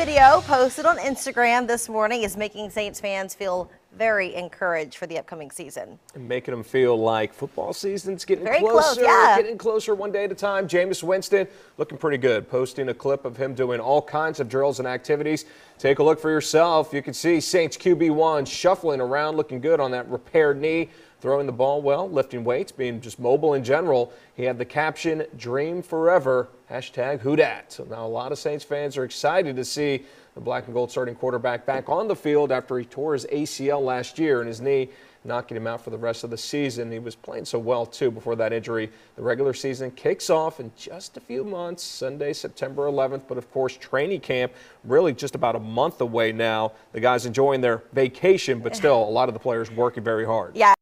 video posted on Instagram this morning is making Saints fans feel very encouraged for the upcoming season. And making them feel like football season's getting very closer, close, yeah. Getting closer one day at a time. Jameis Winston looking pretty good, posting a clip of him doing all kinds of drills and activities. Take a look for yourself. You can see Saints QB1 shuffling around, looking good on that repaired knee, throwing the ball well, lifting weights, being just mobile in general. He had the caption, "Dream Forever," #WhoDat. So now a lot of Saints fans are excited to see the black and gold starting quarterback back on the field after he tore his ACL last year and his knee knocking him out for the rest of the season. He was playing so well, too, before that injury. The regular season kicks off in just a few months, Sunday, September 11th. But, of course, training camp really just about a month away now. The guys enjoying their vacation, but still a lot of the players working very hard. Yeah.